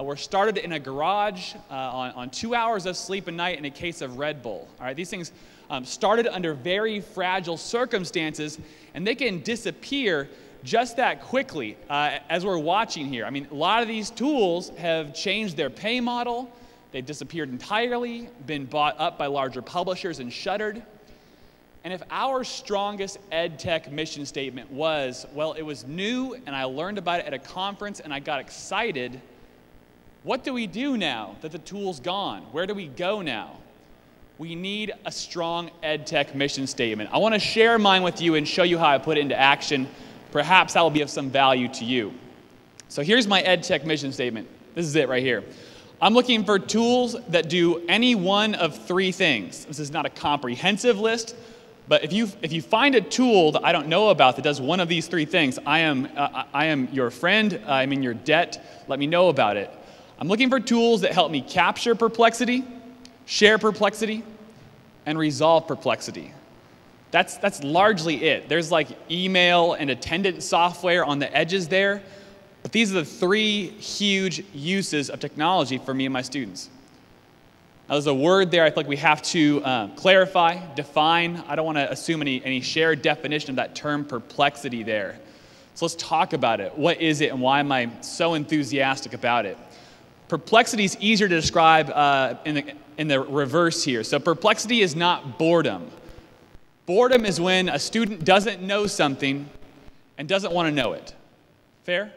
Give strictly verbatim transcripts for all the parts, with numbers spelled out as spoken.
were started in a garage uh, on, on two hours of sleep a night and a case of Red Bull. All right, these things um, started under very fragile circumstances, and they can disappear just that quickly uh, as we're watching here. I mean, a lot of these tools have changed their pay model. They've disappeared entirely, been bought up by larger publishers and shuttered. And if our strongest ed tech mission statement was, well, it was new and I learned about it at a conference and I got excited, what do we do now that the tool's gone? Where do we go now? We need a strong ed tech mission statement. I want to share mine with you and show you how I put it into action. Perhaps that will be of some value to you. So here's my ed tech mission statement. This is it right here. I'm looking for tools that do any one of three things. This is not a comprehensive list, but if you if you find a tool that I don't know about that does one of these three things, I am uh, I am your friend. I'm in your debt. Let me know about it. I'm looking for tools that help me capture perplexity, share perplexity, and resolve perplexity. That's that's largely it. There's like email and attendance software on the edges there, but these are the three huge uses of technology for me and my students. Now, there's a word there I feel like we have to uh, clarify, define. I don't want to assume any, any shared definition of that term perplexity there. So let's talk about it. What is it and why am I so enthusiastic about it? Perplexity is easier to describe uh, in, the, in the reverse here. So perplexity is not boredom. Boredom is when a student doesn't know something and doesn't want to know it. Fair?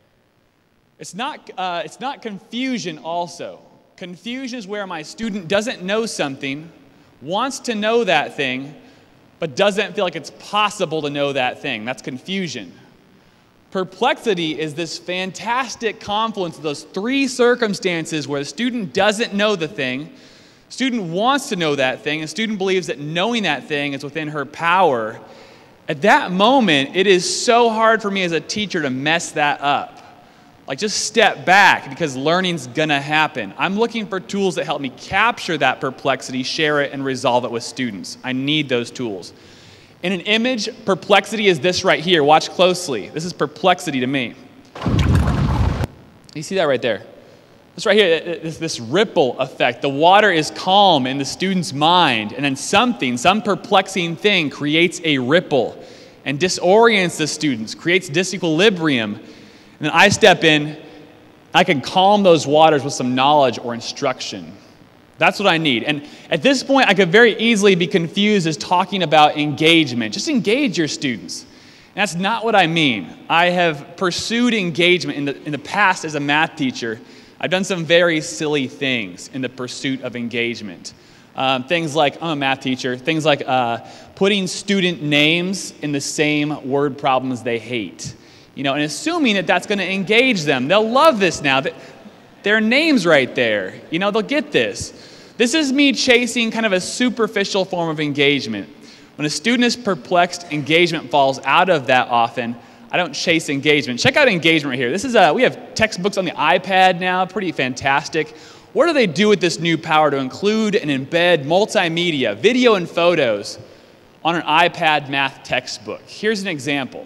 It's not, uh, it's not confusion also. Confusion is where my student doesn't know something, wants to know that thing, but doesn't feel like it's possible to know that thing. That's confusion. Perplexity is this fantastic confluence of those three circumstances where the student doesn't know the thing, student wants to know that thing, and student believes that knowing that thing is within her power. At that moment, it is so hard for me as a teacher to mess that up. Like, just step back because learning's gonna happen. I'm looking for tools that help me capture that perplexity, share it, and resolve it with students. I need those tools. In an image, perplexity is this right here. Watch closely. This is perplexity to me. You see that right there? This right here, this, this ripple effect. The water is calm in the student's mind, and then something, some perplexing thing creates a ripple and disorients the students, creates disequilibrium. And then I step in, I can calm those waters with some knowledge or instruction. That's what I need. And at this point, I could very easily be confused as talking about engagement. Just engage your students. And that's not what I mean. I have pursued engagement in the, in the past as a math teacher. I've done some very silly things in the pursuit of engagement. Um, things like, I'm a math teacher, things like uh, putting student names in the same word problems they hate. You know, and assuming that that's going to engage them. They'll love this now. Their name's right there. You know, they'll get this. This is me chasing kind of a superficial form of engagement. When a student is perplexed, engagement falls out of that often. I don't chase engagement. Check out engagement right here. This is a, we have textbooks on the iPad now, pretty fantastic. What do they do with this new power to include and embed multimedia, video and photos on an iPad math textbook? Here's an example.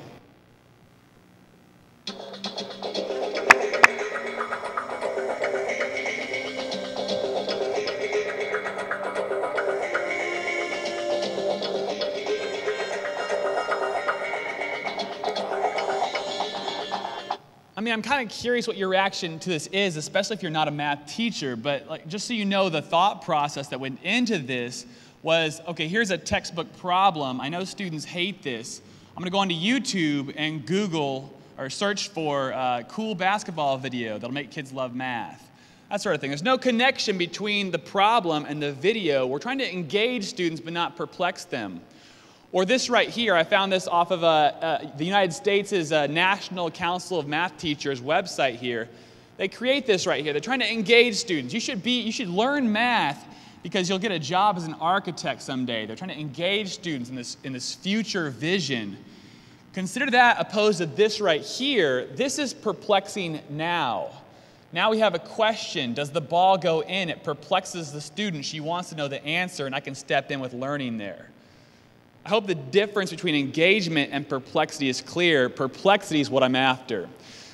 I mean, I'm kind of curious what your reaction to this is, especially if you're not a math teacher, but like, just so you know, the thought process that went into this was, okay, here's a textbook problem. I know students hate this. I'm going to go onto YouTube and Google or search for a cool basketball video that'll make kids love math. That sort of thing. There's no connection between the problem and the video. We're trying to engage students but not perplex them. Or this right here, I found this off of uh, uh, the United States' uh, National Council of Math Teachers website here. They create this right here. They're trying to engage students. You should be, you should learn math because you'll get a job as an architect someday. They're trying to engage students in this, in this future vision. Consider that opposed to this right here. This is perplexing now. Now we have a question. Does the ball go in? It perplexes the student. She wants to know the answer, and I can step in with learning there. I hope the difference between engagement and perplexity is clear. Perplexity is what I'm after.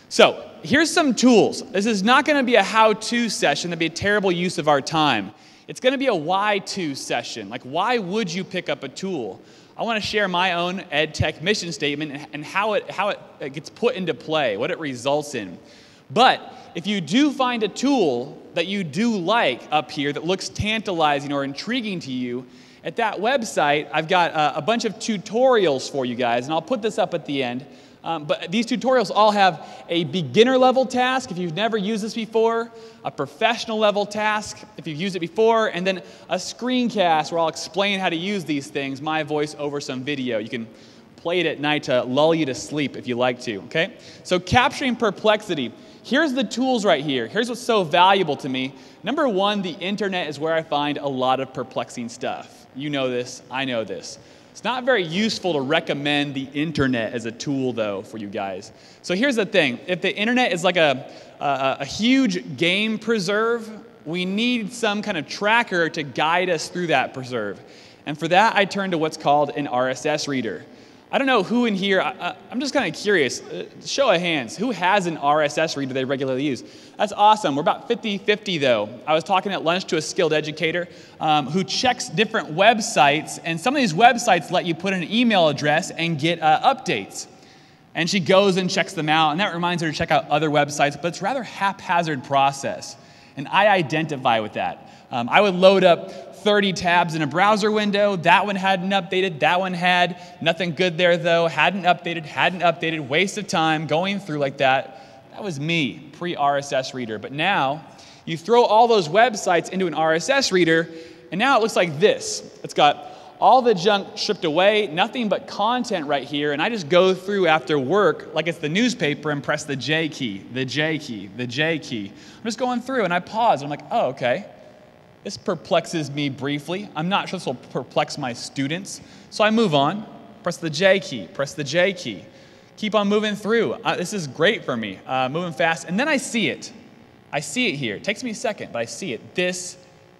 So here's some tools. This is not going to be a how-to session. That'd be a terrible use of our time. It's going to be a why-to session. Like, why would you pick up a tool? I want to share my own ed tech mission statement and how it, how it gets put into play, what it results in. But if you do find a tool that you do like up here that looks tantalizing or intriguing to you, at that website, I've got a, a bunch of tutorials for you guys, and I'll put this up at the end. Um, but these tutorials all have a beginner level task if you've never used this before, a professional level task if you've used it before, and then a screencast where I'll explain how to use these things, my voice over some video. You can play it at night to lull you to sleep if you like to, okay? So capturing perplexity. Here's the tools right here. Here's what's so valuable to me. Number one, the internet is where I find a lot of perplexing stuff. You know this, I know this. It's not very useful to recommend the internet as a tool, though, for you guys. So here's the thing. If the internet is like a, a, a huge game preserve, we need some kind of tracker to guide us through that preserve. And for that, I turn to what's called an R S S reader. I don't know who in here, I, I'm just kind of curious, uh, show of hands, who has an R S S reader they regularly use? That's awesome. We're about fifty fifty though. I was talking at lunch to a skilled educator um, who checks different websites, and some of these websites let you put in an email address and get uh, updates. And she goes and checks them out, and that reminds her to check out other websites, but it's a rather haphazard process. And I identify with that. Um, I would load up thirty tabs in a browser window. That one hadn't updated. That one had. Nothing good there, though. Hadn't updated, hadn't updated. Waste of time going through like that. That was me, pre-R S S reader. But now, you throw all those websites into an R S S reader, and now it looks like this. It's got all the junk stripped away, nothing but content right here, and I just go through after work like it's the newspaper and press the J key, the J key, the J key. I'm just going through, and I pause. I'm like, oh, okay. This perplexes me briefly. I'm not sure this will perplex my students. So I move on, press the J key, press the J key. Keep on moving through. Uh, this is great for me, uh, moving fast. And then I see it. I see it here. It takes me a second, but I see it. This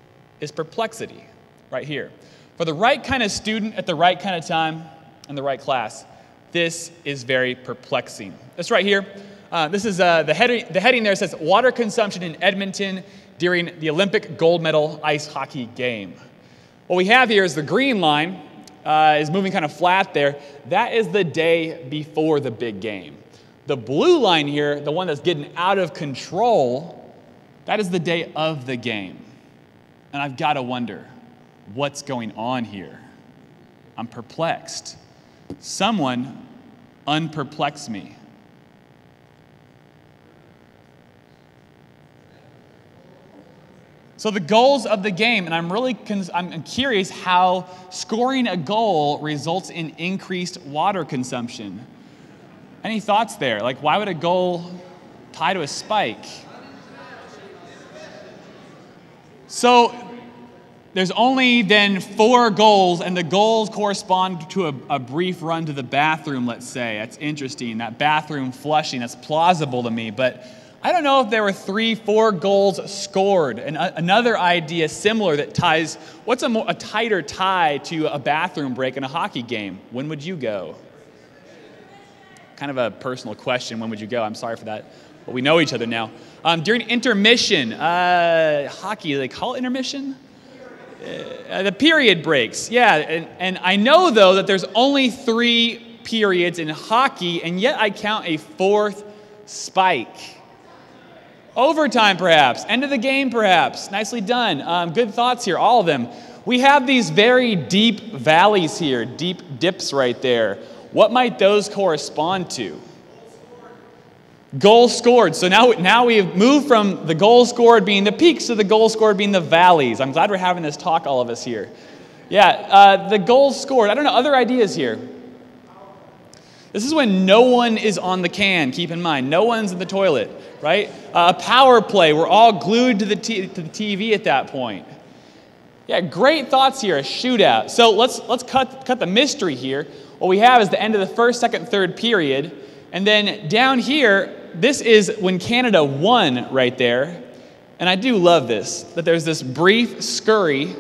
is perplexity right here. For the right kind of student at the right kind of time in the right class, this is very perplexing. This right here, uh, this is uh, the, heading, the heading there says water consumption in Edmonton during the Olympic gold medal ice hockey game. What we have here is the green line uh, is moving kind of flat there. That is the day before the big game. The blue line here, the one that's getting out of control, that is the day of the game. And I've got to wonder, what's going on here? I'm perplexed. Someone unperplex me. So the goals of the game, and I'm really I'm curious how scoring a goal results in increased water consumption. Any thoughts there? Like, why would a goal tie to a spike? So there's only then four goals, and the goals correspond to a, a brief run to the bathroom, let's say. That's interesting. That bathroom flushing, that's plausible to me, but I don't know if there were three, four goals scored. And a, another idea similar that ties, what's a, more, a tighter tie to a bathroom break in a hockey game? When would you go? Kind of a personal question, when would you go? I'm sorry for that, but we know each other now. Um, during intermission, uh, hockey, they call it intermission? Uh, the period breaks, yeah. And, and I know, though, that there's only three periods in hockey, and yet I count a fourth spike. Overtime, perhaps. End of the game, perhaps. Nicely done. Um, good thoughts here, all of them. We have these very deep valleys here, deep dips right there. What might those correspond to? Goals scored. So now, now we've moved from the goals scored being the peaks to the goals scored being the valleys. I'm glad we're having this talk, all of us here. Yeah, uh, the goals scored. I don't know, other ideas here. This is when no one is on the can, keep in mind. No one's in the toilet, right? Uh, a power play. We're all glued to the, t- to the T V at that point. Yeah, great thoughts here, a shootout. So let's, let's cut, cut the mystery here. What we have is the end of the first, second, third period. And then down here, this is when Canada won right there. And I do love this, that there's this brief scurry.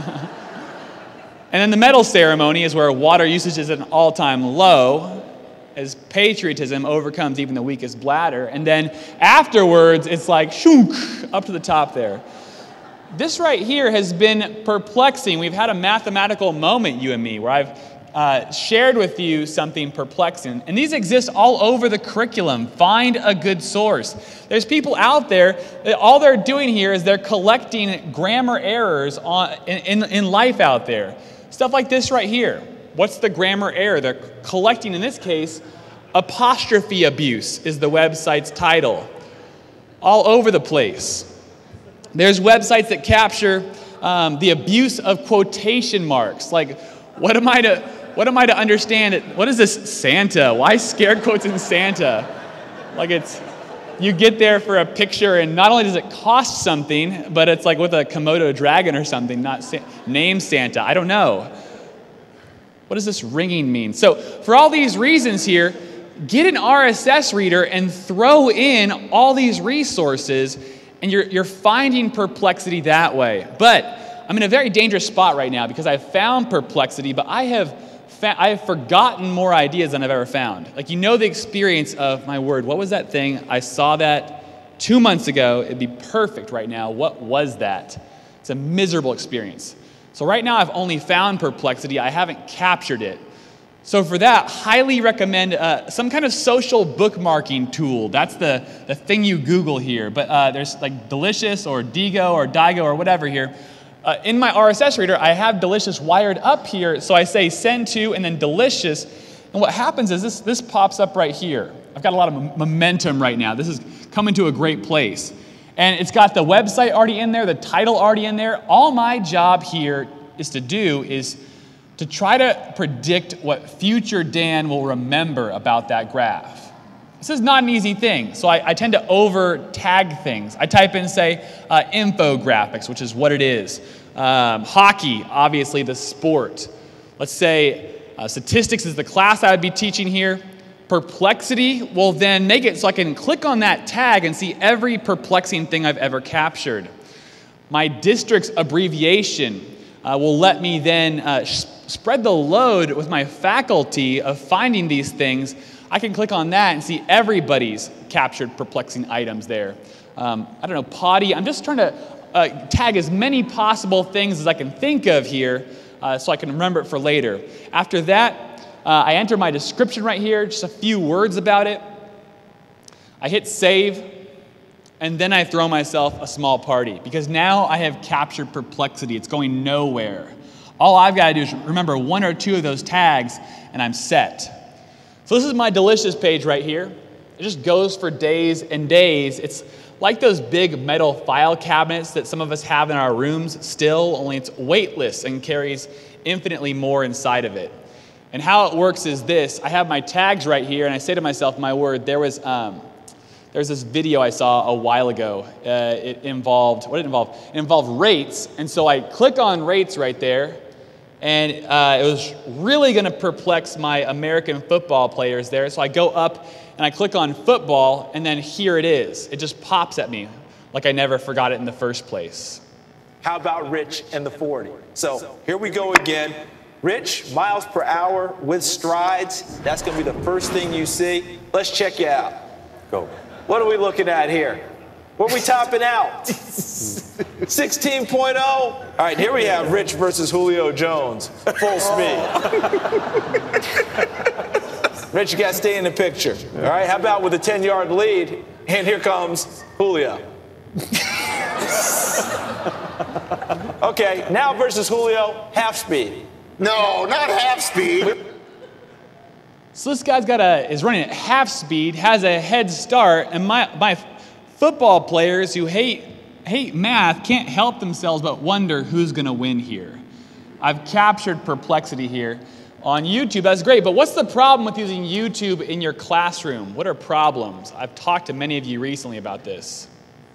And then the medal ceremony is where water usage is at an all-time low. as patriotism overcomes even the weakest bladder. And then afterwards, it's like, shunk, up to the top there. This right here has been perplexing. We've had a mathematical moment, you and me, where I've uh, shared with you something perplexing. And these exist all over the curriculum. Find a good source. There's people out there that all they're doing here is they're collecting grammar errors on, in, in, in life out there. Stuff like this right here. What's the grammar error? They're collecting, in this case, apostrophe abuse is the website's title. All over the place. There's websites that capture um, the abuse of quotation marks. Like, what am I to, what am I to understand? It? What is this Santa? Why scare quotes in Santa? Like it's, you get there for a picture and not only does it cost something, but it's like with a Komodo dragon or something, not Sa- name Santa. I don't know. What does this ringing mean? So for all these reasons here, get an R S S reader and throw in all these resources, and you're, you're finding perplexity that way. But I'm in a very dangerous spot right now because I've found perplexity, but I have, fa- I have forgotten more ideas than I've ever found. Like, you know the experience of, my word, what was that thing? I saw that two months ago. It'd be perfect right now. What was that? It's a miserable experience. So right now I've only found perplexity. I haven't captured it. So for that, highly recommend uh, some kind of social bookmarking tool. That's the, the thing you Google here. But uh, there's like Delicious or Digo or Digo or whatever here. Uh, in my R S S reader, I have Delicious wired up here. So I say send to and then Delicious. And what happens is this, this pops up right here. I've got a lot of m- momentum right now. This is coming to a great place. And it's got the website already in there, the title already in there. All my job here is to do is to try to predict what future Dan will remember about that graph. This is not an easy thing, so I, I tend to over-tag things. I type in, say, uh, infographics, which is what it is. Um, hockey, obviously the sport. Let's say uh, statistics is the class I would be teaching here. Perplexity will then make it so I can click on that tag and see every perplexing thing I've ever captured. My district's abbreviation uh, will let me then uh, sh- spread the load with my faculty of finding these things. I can click on that and see everybody's captured perplexing items there. Um, I don't know, potty. I'm just trying to uh, tag as many possible things as I can think of here uh, so I can remember it for later. After that, Uh, I enter my description right here, just a few words about it. I hit save, and then I throw myself a small party because now I have captured perplexity. It's going nowhere. All I've got to do is remember one or two of those tags, and I'm set. So this is my Delicious page right here. It just goes for days and days. It's like those big metal file cabinets that some of us have in our rooms still, only it's weightless and carries infinitely more inside of it. And how it works is this. I have my tags right here, and I say to myself, my word, there was um, there was this video I saw a while ago. Uh, it involved, what did it involve? It involved rates, and so I click on rates right there, and uh, it was really going to perplex my American football players there. So I go up, and I click on football, and then here it is. It just pops at me like I never forgot it in the first place. How about Rich and the forty? So here we go again. Rich, miles per hour with strides. That's going to be the first thing you see. Let's check you out. Go. What are we looking at here? What are we topping out? sixteen point oh. All right, here we have Rich versus Julio Jones. Full speed. Rich, you got to stay in the picture. All right, how about with a ten-yard lead? And here comes Julio. Okay, now versus Julio, half speed. No, not half speed. So this guy's got a is running at half speed, has a head start, and my my football players who hate hate math can't help themselves but wonder who's going to win here. I've captured perplexity here on YouTube. That's great, but what's the problem with using YouTube in your classroom? What are problems? I've talked to many of you recently about this.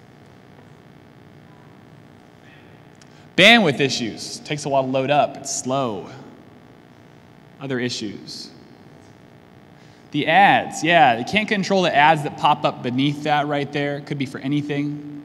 Bandwidth issues. It takes a while to load up. It's slow. Other issues. The ads. Yeah, they can't control the ads that pop up beneath that right there. Could be for anything.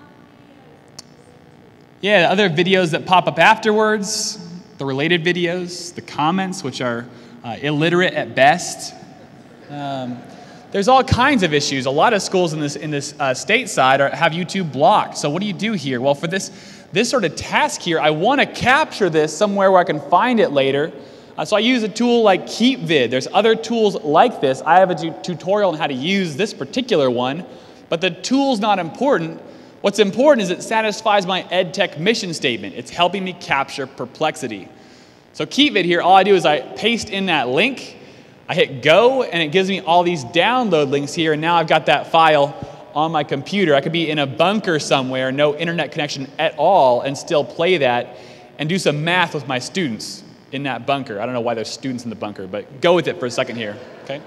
Yeah, other videos that pop up afterwards. The related videos. The comments, which are uh, illiterate at best. Um, there's all kinds of issues. A lot of schools in this in this uh, state side are, have YouTube blocked. So what do you do here? Well, for this this sort of task here, I want to capture this somewhere where I can find it later. Uh, so I use a tool like KeepVid. There's other tools like this. I have a tu tutorial on how to use this particular one, but the tool's not important. What's important is it satisfies my EdTech mission statement. It's helping me capture perplexity. So KeepVid here, all I do is I paste in that link, I hit go, and it gives me all these download links here, and now I've got that file on my computer. I could be in a bunker somewhere, no internet connection at all, and still play that and do some math with my students in that bunker. I don't know why there's students in the bunker, but go with it for a second here, okay?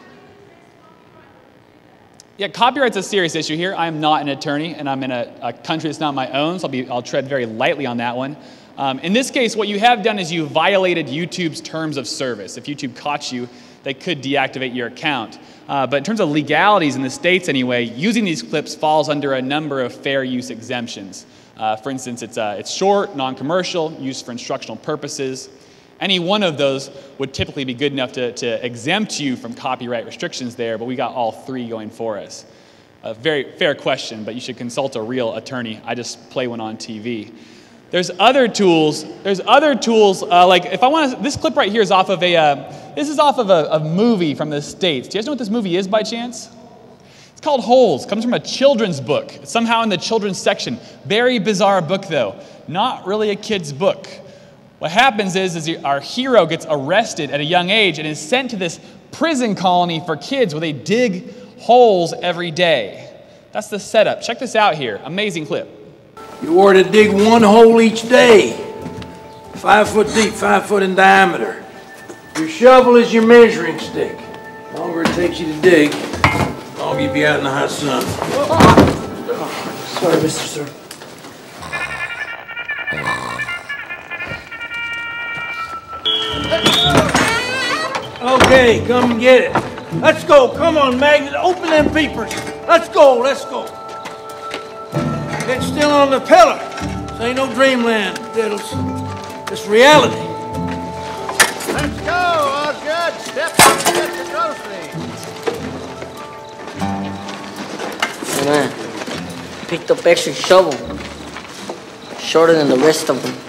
Yeah, copyright's a serious issue here. I am not an attorney, and I'm in a, a country that's not my own, so I'll, be, I'll tread very lightly on that one. Um, in this case, what you have done is you violated YouTube's terms of service. If YouTube caught you, they could deactivate your account. Uh, but in terms of legalities in the states anyway, using these clips falls under a number of fair use exemptions. Uh, for instance, it's, uh, it's short, non-commercial, used for instructional purposes. Any one of those would typically be good enough to, to exempt you from copyright restrictions there, but we got all three going for us. A very fair question, but you should consult a real attorney. I just play one on T V. There's other tools, there's other tools, uh, like if I want to, this clip right here is off of a, uh, this is off of a, a movie from the States. Do you guys know what this movie is by chance? It's called Holes. It comes from a children's book. It's somehow in the children's section. Very bizarre book though. Not really a kid's book. What happens is, is our hero gets arrested at a young age and is sent to this prison colony for kids where they dig holes every day. That's the setup. Check this out here. Amazing clip. You were to dig one hole each day, five foot deep, five foot in diameter. Your shovel is your measuring stick. The longer it takes you to dig, the longer you'll be out in the hot sun. Oh, sorry, Mister Sir. Okay, come and get it. Let's go. Come on, Magnet. Open them peepers. Let's go. Let's go. It's still on the pillar. This ain't no dreamland. It's, it's reality. Let's go, Osgood. Step up and get the groceries. Hey man, picked up extra shovel. Shorter than the rest of them.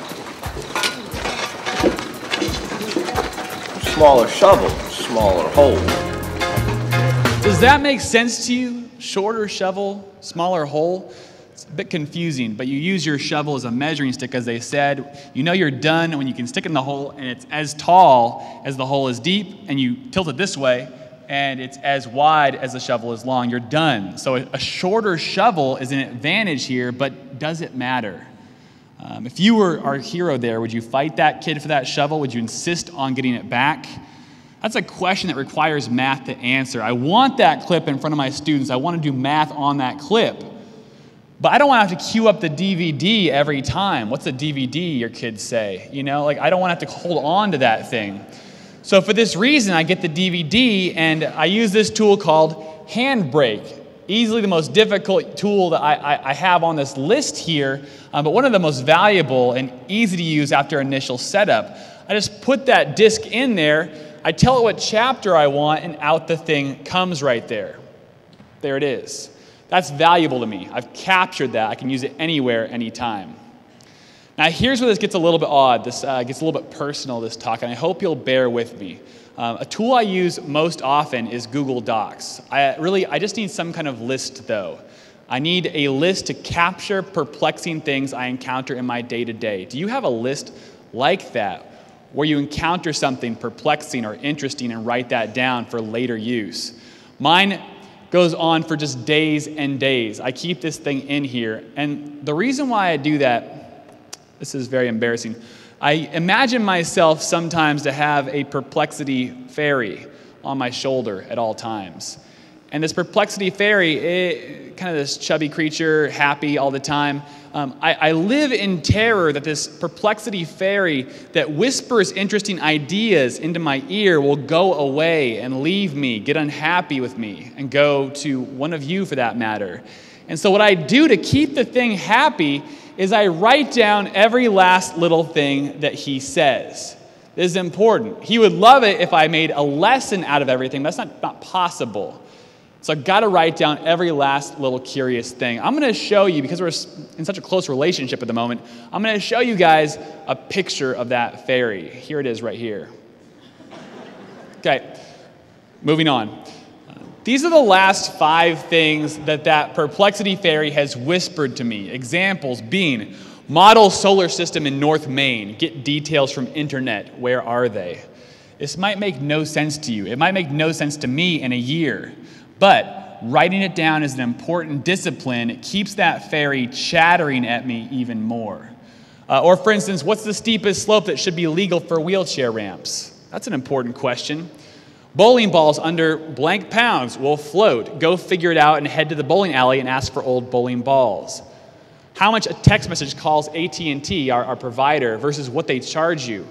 Smaller shovel, smaller hole. Does that make sense to you? Shorter shovel, smaller hole? It's a bit confusing, but you use your shovel as a measuring stick, as they said. You know you're done when you can stick it in the hole, and it's as tall as the hole is deep, and you tilt it this way, and it's as wide as the shovel is long. You're done. So a shorter shovel is an advantage here, but does it matter? Um, if you were our hero there, would you fight that kid for that shovel? Would you insist on getting it back? That's a question that requires math to answer. I want that clip in front of my students. I want to do math on that clip. But I don't want to have to queue up the D V D every time. What's a D V D, your kids say? You know, like I don't want to have to hold on to that thing. So for this reason, I get the D V D and I use this tool called Handbrake. Easily the most difficult tool that I, I, I have on this list here, um, but one of the most valuable and easy to use after initial setup. I just put that disc in there, I tell it what chapter I want, and out the thing comes right there. There it is. That's valuable to me. I've captured that. I can use it anywhere, anytime. Now here's where this gets a little bit odd. This uh, gets a little bit personal, this talk, and I hope you'll bear with me. Um, a tool I use most often is Google Docs. I really, I just need some kind of list though. I need a list to capture perplexing things I encounter in my day-to-day. Do you have a list like that where you encounter something perplexing or interesting and write that down for later use? Mine goes on for just days and days. I keep this thing in here, and the reason why I do that, this is very embarrassing. I imagine myself sometimes to have a perplexity fairy on my shoulder at all times. And this perplexity fairy, it, kind of this chubby creature, happy all the time. Um, I, I live in terror that this perplexity fairy that whispers interesting ideas into my ear will go away and leave me, get unhappy with me, and go to one of you for that matter. And so what I do to keep the thing happy is I write down every last little thing that he says. This is important. He would love it if I made a lesson out of everything, but that's not, not possible. So I've got to write down every last little curious thing. I'm going to show you, because we're in such a close relationship at the moment, I'm going to show you guys a picture of that fairy. Here it is right here. Okay, moving on. These are the last five things that that Perplexity fairy has whispered to me. Examples being, model solar system in North Maine. Get details from internet. Where are they? This might make no sense to you. It might make no sense to me in a year. But writing it down is an important discipline. It keeps that fairy chattering at me even more. Uh, or for instance, what's the steepest slope that should be legal for wheelchair ramps? That's an important question. Bowling balls under blank pounds will float. Go figure it out and head to the bowling alley and ask for old bowling balls. How much a text message calls A T and T, our, our provider, versus what they charge you?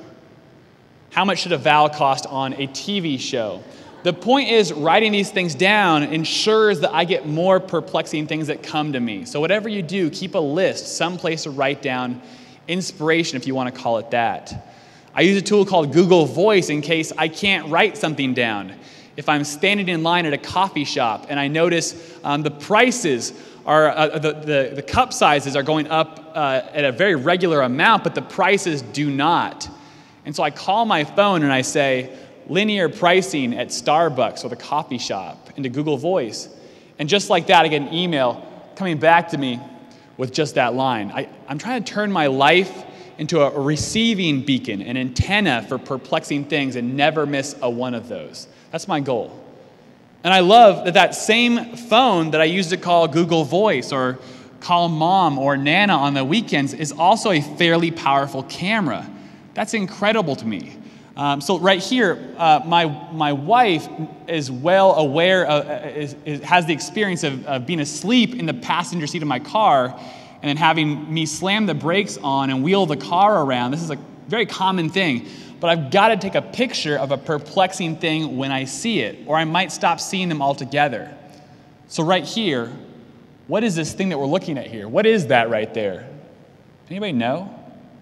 How much should a vowel cost on a T V show? The point is, writing these things down ensures that I get more perplexing things that come to me. So whatever you do, keep a list, some place to write down inspiration, if you want to call it that. I use a tool called Google Voice in case I can't write something down. If I'm standing in line at a coffee shop and I notice um, the prices are, uh, the, the, the cup sizes are going up uh, at a very regular amount, but the prices do not. And so I call my phone and I say, linear pricing at Starbucks or the coffee shop, into Google Voice. And just like that, I get an email coming back to me with just that line. I, I'm trying to turn my life into a receiving beacon, an antenna for perplexing things, and never miss a one of those. That's my goal. And I love that that same phone that I use to call Google Voice or call mom or Nana on the weekends is also a fairly powerful camera. That's incredible to me. Um, so right here, uh, my my wife is well aware of, uh, is, is, has the experience of, of being asleep in the passenger seat of my car, and then having me slam the brakes on and wheel the car around. This is a very common thing, but I've got to take a picture of a perplexing thing when I see it, or I might stop seeing them altogether. So right here, what is this thing that we're looking at here? What is that right there? Anybody know?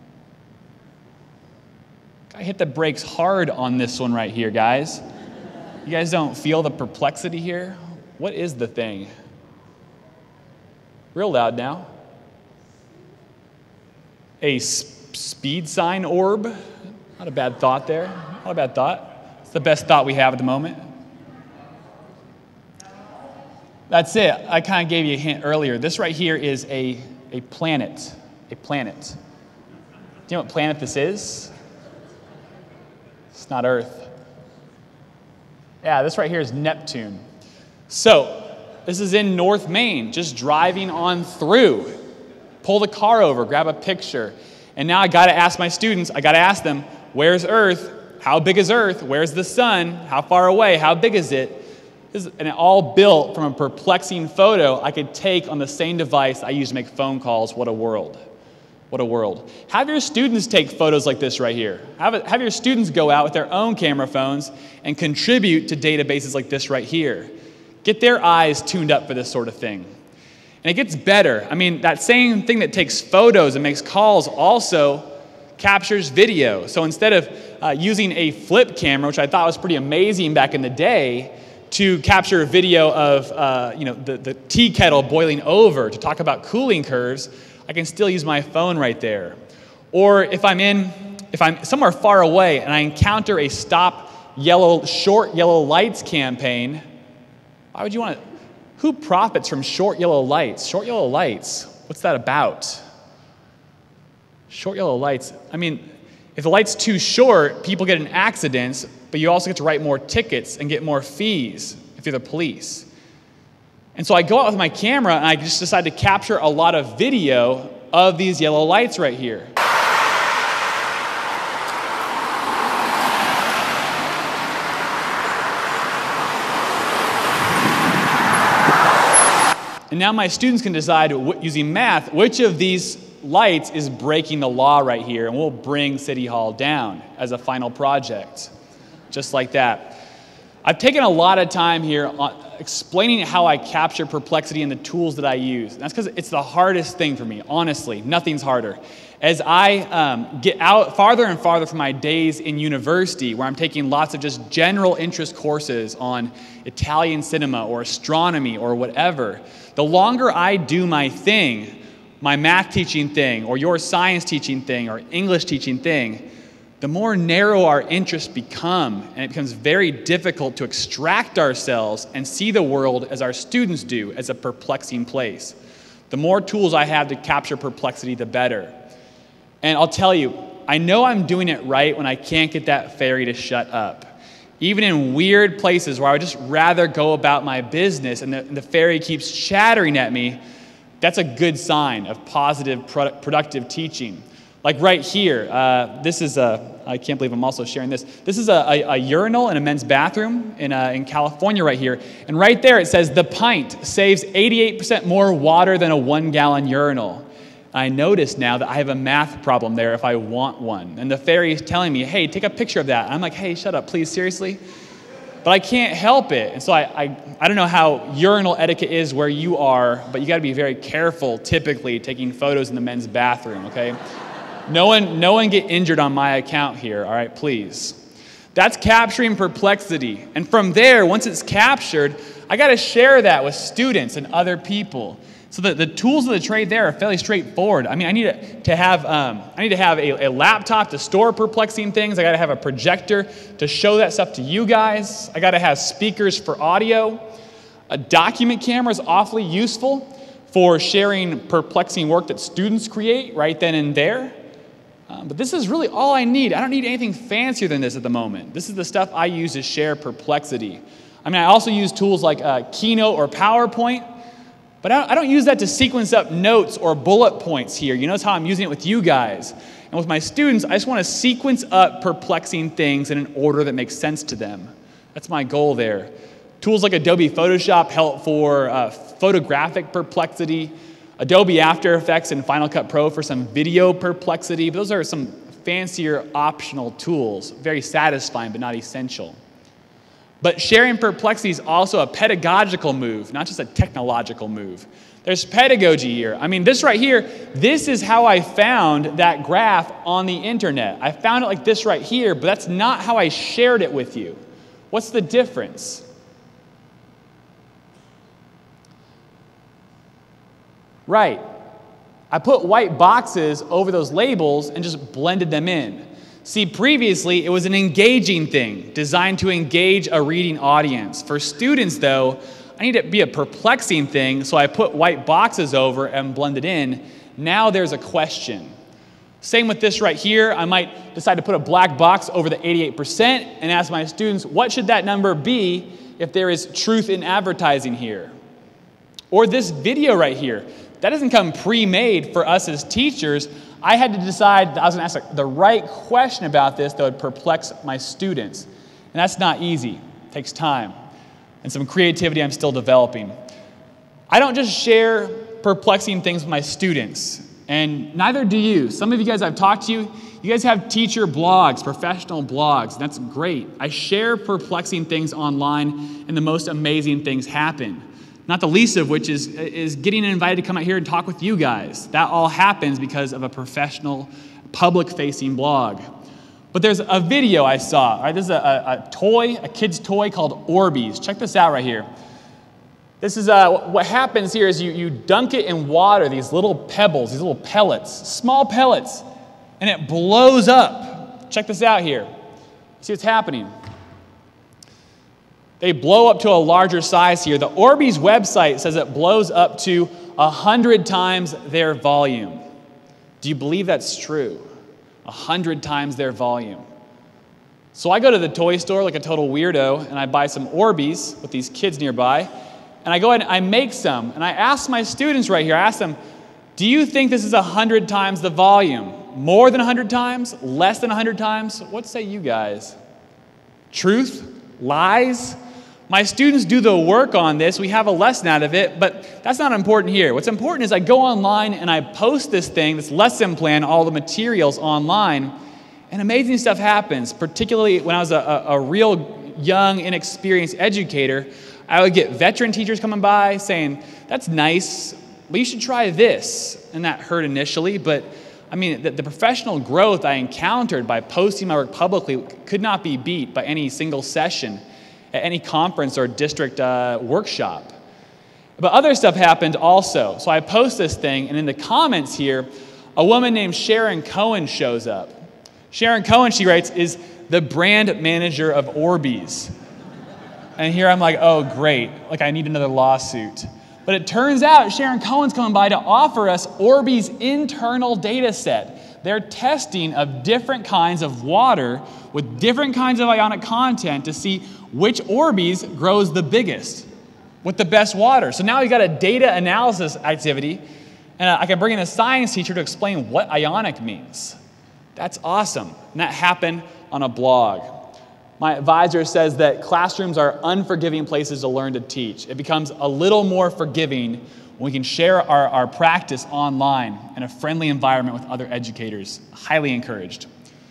I hit the brakes hard on this one right here, guys. You guys don't feel the perplexity here? What is the thing? Real loud now. A sp- speed sign orb. Not a bad thought there. Not a bad thought. It's the best thought we have at the moment. That's it. I kind of gave you a hint earlier. This right here is a, a planet. A planet. Do you know what planet this is? It's not Earth. Yeah, this right here is Neptune. So, this is in North Maine, just driving on through. Pull the car over, grab a picture. And now I gotta ask my students, I gotta ask them, where's Earth? How big is Earth? Where's the sun? How far away? How big is it? This is, and it all built from a perplexing photo I could take on the same device I use to make phone calls. What a world. What a world. Have your students take photos like this right here. Have, it, have your students go out with their own camera phones and contribute to databases like this right here. Get their eyes tuned up for this sort of thing. And it gets better. I mean, that same thing that takes photos and makes calls also captures video. So instead of uh, using a flip camera, which I thought was pretty amazing back in the day, to capture a video of uh, you know, the, the tea kettle boiling over to talk about cooling curves, I can still use my phone right there. Or if I'm in, if I'm somewhere far away and I encounter a stop yellow, short yellow lights campaign, why would you want to, who profits from short yellow lights? Short yellow lights, what's that about? Short yellow lights, I mean, if the light's too short, people get in accidents, but you also get to write more tickets and get more fees if you're the police. And so I go out with my camera and I just decide to capture a lot of video of these yellow lights right here. And now my students can decide, using math, which of these lights is breaking the law right here, and we'll bring City Hall down as a final project, just like that. I've taken a lot of time here on explaining how I capture perplexity and the tools that I use. And that's because it's the hardest thing for me, honestly. Nothing's harder. As I um, get out farther and farther from my days in university, where I'm taking lots of just general interest courses on Italian cinema or astronomy or whatever, the longer I do my thing, my math teaching thing, or your science teaching thing, or English teaching thing, the more narrow our interests become, and it becomes very difficult to extract ourselves and see the world as our students do, as a perplexing place. The more tools I have to capture perplexity, the better. And I'll tell you, I know I'm doing it right when I can't get that fairy to shut up. Even in weird places where I would just rather go about my business and the, and the fairy keeps chattering at me, that's a good sign of positive, produ- productive teaching. Like right here, uh, this is a, I can't believe I'm also sharing this. This is a, a, a urinal in a men's bathroom in, uh, in California right here. And right there it says, the pint saves eighty-eight percent more water than a one gallon urinal. I notice now that I have a math problem there if I want one. And the fairy is telling me, hey, take a picture of that. And I'm like, hey, shut up, please, seriously? But I can't help it. And so I, I, I don't know how urinal etiquette is where you are, but you gotta be very careful, typically, taking photos in the men's bathroom, okay? No one, no one get injured on my account here, all right, please. That's capturing perplexity. And from there, once it's captured, I gotta share that with students and other people. So the, the tools of the trade there are fairly straightforward. I mean, I need to, to have, um, I need to have a, a laptop to store perplexing things. I gotta have a projector to show that stuff to you guys. I gotta have speakers for audio. A document camera is awfully useful for sharing perplexing work that students create right then and there. Um, but this is really all I need. I don't need anything fancier than this at the moment. This is the stuff I use to share perplexity. I mean, I also use tools like uh, Keynote or PowerPoint, but I don't, I don't use that to sequence up notes or bullet points here. You notice how I'm using it with you guys. And with my students, I just want to sequence up perplexing things in an order that makes sense to them. That's my goal there. Tools like Adobe Photoshop help for uh, photographic perplexity, Adobe After Effects and Final Cut Pro for some video perplexity. But those are some fancier optional tools, very satisfying but not essential. But sharing perplexity is also a pedagogical move, not just a technological move. There's pedagogy here. I mean, this right here, this is how I found that graph on the internet. I found it like this right here, but that's not how I shared it with you. What's the difference? Right. I put white boxes over those labels and just blended them in. See, previously, it was an engaging thing, designed to engage a reading audience. For students, though, I need it to be a perplexing thing, so I put white boxes over and blended in. Now there's a question. Same with this right here. I might decide to put a black box over the eighty-eight percent and ask my students, what should that number be if there is truth in advertising here? Or this video right here. That doesn't come pre-made for us as teachers. I had to decide that I was going to ask the right question about this that would perplex my students. And that's not easy. It takes time and some creativity I'm still developing. I don't just share perplexing things with my students, and neither do you. Some of you guys I've talked to you, you guys have teacher blogs, professional blogs, and that's great. I share perplexing things online, and the most amazing things happen. Not the least of which is, is getting invited to come out here and talk with you guys. That all happens because of a professional, public-facing blog. But there's a video I saw. All right, this is a, a, a toy, a kid's toy called Orbeez. Check this out right here. This is uh, what happens here is you, you dunk it in water, these little pebbles, these little pellets, small pellets, and it blows up. Check this out here. See what's happening. They blow up to a larger size here. The Orbeez website says it blows up to one hundred times their volume. Do you believe that's true? one hundred times their volume. So I go to the toy store like a total weirdo, and I buy some Orbeez with these kids nearby, and I go ahead and I make some. And I ask my students right here, I ask them, do you think this is one hundred times the volume? More than one hundred times? Less than one hundred times? What say you guys? Truth? Lies? My students do the work on this. We have a lesson out of it, but that's not important here. What's important is I go online and I post this thing, this lesson plan, all the materials online, and amazing stuff happens, particularly when I was a, a, a real young, inexperienced educator. I would get veteran teachers coming by saying, that's nice, but you should try this. And that hurt initially, but I mean, the, the professional growth I encountered by posting my work publicly could not be beat by any single session at any conference or district uh, workshop. But other stuff happened also. So I post this thing, and in the comments here, a woman named Sharon Cohen shows up. Sharon Cohen, she writes, is the brand manager of Orbeez. And here I'm like, oh, great. Like, I need another lawsuit. But it turns out Sharon Cohen's coming by to offer us Orbeez internal data set. Their testing of different kinds of water with different kinds of ionic content to see which Orbeez grows the biggest with the best water. So now we've got a data analysis activity, and I can bring in a science teacher to explain what ionic means. That's awesome. And that happened on a blog. My advisor says that classrooms are unforgiving places to learn to teach. It becomes a little more forgiving when we can share our, our practice online in a friendly environment with other educators. Highly encouraged.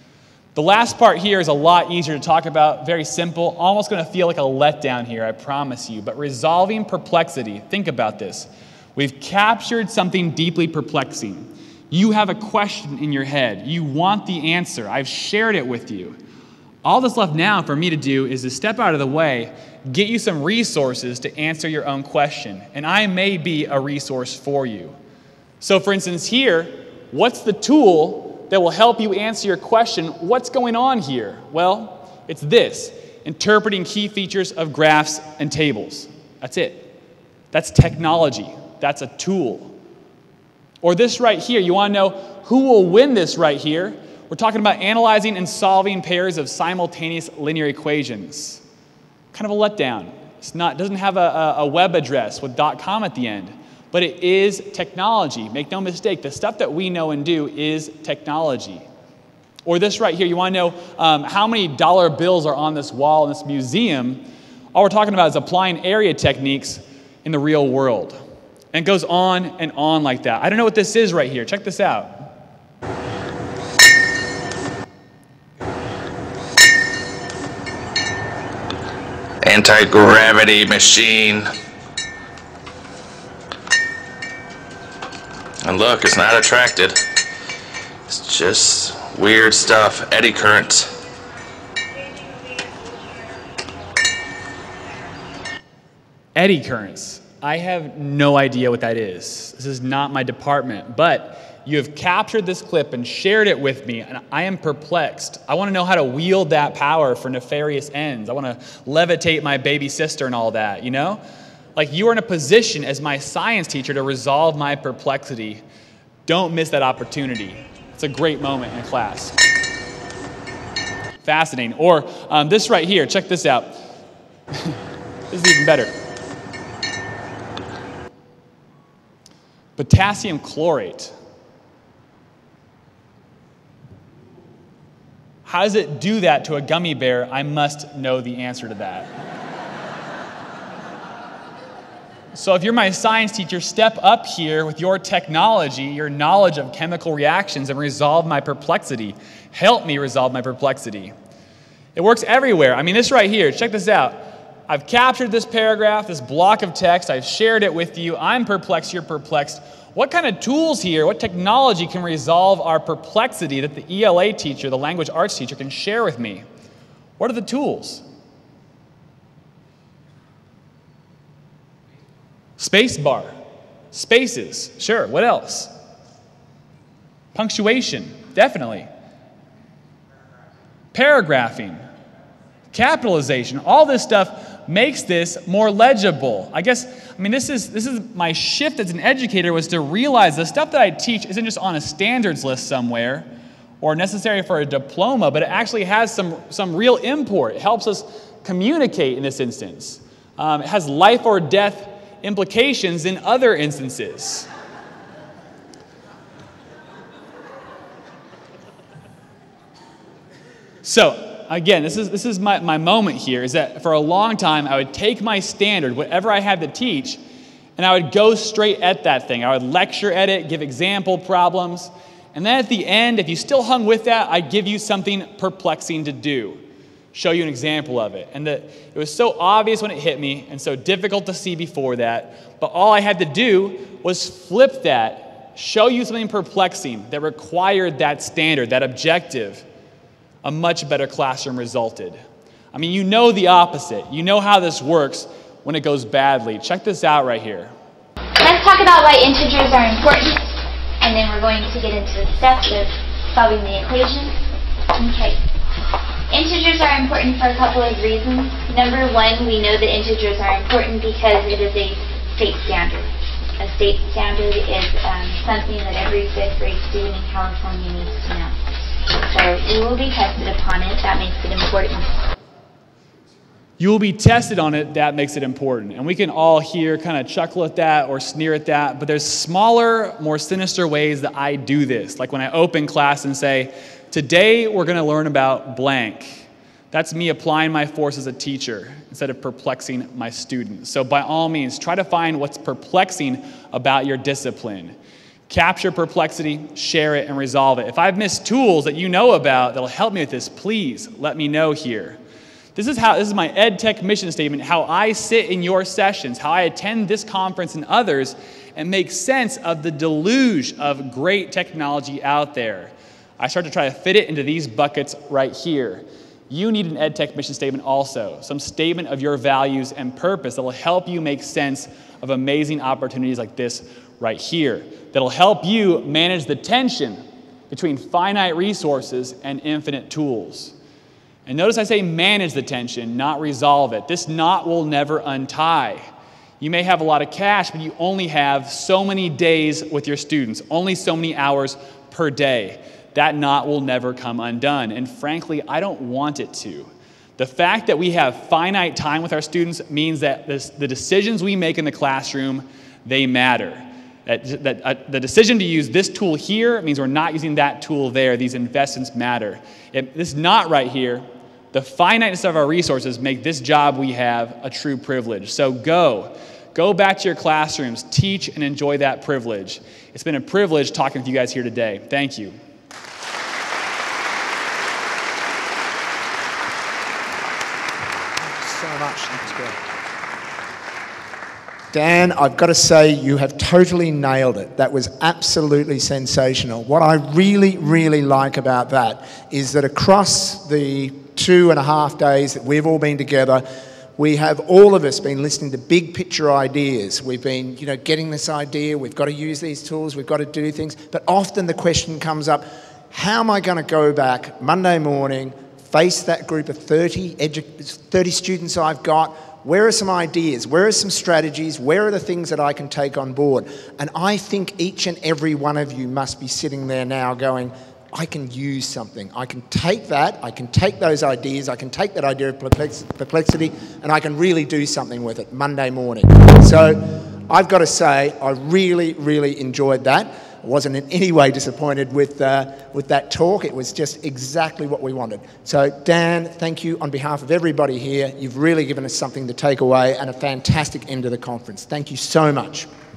The last part here is a lot easier to talk about, very simple, almost going to feel like a letdown here, I promise you. But resolving perplexity, think about this. We've captured something deeply perplexing. You have a question in your head. You want the answer. I've shared it with you. All that's left now for me to do is to step out of the way, get you some resources to answer your own question. And I may be a resource for you. So for instance here, what's the tool that will help you answer your question, what's going on here? Well, it's this, interpreting key features of graphs and tables. That's it. That's technology. That's a tool. Or this right here, you want to know who will win this right here? We're talking about analyzing and solving pairs of simultaneous linear equations. Kind of a letdown. It's not, it doesn't have a, a web address with .com at the end. But it is technology. Make no mistake, the stuff that we know and do is technology. Or this right here, you want to know um, how many dollar bills are on this wall in this museum. All we're talking about is applying area techniques in the real world. And it goes on and on like that. I don't know what this is right here. Check this out. Anti-gravity machine. And look, it's not attracted. It's just weird stuff. Eddy current. Eddy currents. I have no idea what that is. This is not my department, but you have captured this clip and shared it with me, and I am perplexed. I want to know how to wield that power for nefarious ends. I want to levitate my baby sister and all that, you know? Like, you are in a position as my science teacher to resolve my perplexity. Don't miss that opportunity. It's a great moment in class. Fascinating. Or um, this right here, check this out. This is even better. Potassium chlorate. How does it do that to a gummy bear? I must know the answer to that. So if you're my science teacher, step up here with your technology, your knowledge of chemical reactions, and resolve my perplexity. Help me resolve my perplexity. It works everywhere. I mean, this right here, check this out. I've captured this paragraph, this block of text. I've shared it with you. I'm perplexed, you're perplexed. What kind of tools here, what technology can resolve our perplexity that the E L A teacher, the language arts teacher, can share with me? What are the tools? Space bar, spaces, sure, what else? Punctuation, definitely. Paragraphing, capitalization, all this stuff makes this more legible. I guess, I mean, this is, this is my shift as an educator, was to realize the stuff that I teach isn't just on a standards list somewhere or necessary for a diploma, but it actually has some, some real import. It helps us communicate in this instance. Um, it has life or death implications in other instances. So, again, this is, this is my, my moment here, is that for a long time I would take my standard, whatever I had to teach, and I would go straight at that thing. I would lecture at it, give example problems, and then at the end, if you still hung with that, I'd give you something perplexing to do. Show you an example of it. And the, it was so obvious when it hit me and so difficult to see before that, but all I had to do was flip that, show you something perplexing that required that standard, that objective, a much better classroom resulted. I mean, you know the opposite. You know how this works when it goes badly. Check this out right here. Let's talk about why integers are important, and then we're going to get into the steps of solving the equation. Okay. Integers are important for a couple of reasons. Number one, we know that integers are important because it is a state standard. A state standard is um, something that every fifth grade student in California needs to know. So we will be tested upon it. That makes it important. You will be tested on it. That makes it important. And we can all here kind of chuckle at that or sneer at that, but there's smaller, more sinister ways that I do this. Like when I open class and say, today we're going to learn about blank. That's me applying my force as a teacher instead of perplexing my students. So by all means, try to find what's perplexing about your discipline. Capture perplexity, share it, and resolve it. If I've missed tools that you know about that'll help me with this, please let me know here. This is how, this is my EdTech mission statement, how I sit in your sessions, how I attend this conference and others, and make sense of the deluge of great technology out there. I start to try to fit it into these buckets right here. You need an EdTech mission statement also, some statement of your values and purpose that will help you make sense of amazing opportunities like this right here, that'll help you manage the tension between finite resources and infinite tools. And notice I say manage the tension, not resolve it. This knot will never untie. You may have a lot of cash, but you only have so many days with your students, only so many hours per day. That knot will never come undone. And frankly, I don't want it to. The fact that we have finite time with our students means that this, the decisions we make in the classroom, they matter. That, that uh, the decision to use this tool here means we're not using that tool there. These investments matter. If this knot right here, the finiteness of our resources make this job we have a true privilege. So go. Go back to your classrooms, teach and enjoy that privilege. It's been a privilege talking with you guys here today. Thank you. So much. That's great. Dan, I've got to say you have totally nailed it. That was absolutely sensational. What I really, really like about that is that across the two and a half days that we've all been together, we have all of us been listening to big picture ideas. We've been, you know, getting this idea, we've got to use these tools, we've got to do things. But often the question comes up, how am I going to go back Monday morning, face that group of thirty, thirty students I've got? Where are some ideas? Where are some strategies? Where are the things that I can take on board? And I think each and every one of you must be sitting there now going, I can use something. I can take that, I can take those ideas, I can take that idea of perplexity, and I can really do something with it Monday morning. So I've got to say, I really, really enjoyed that. I wasn't in any way disappointed with, uh, with that talk. It was just exactly what we wanted. So Dan, thank you on behalf of everybody here. You've really given us something to take away and a fantastic end to the conference. Thank you so much.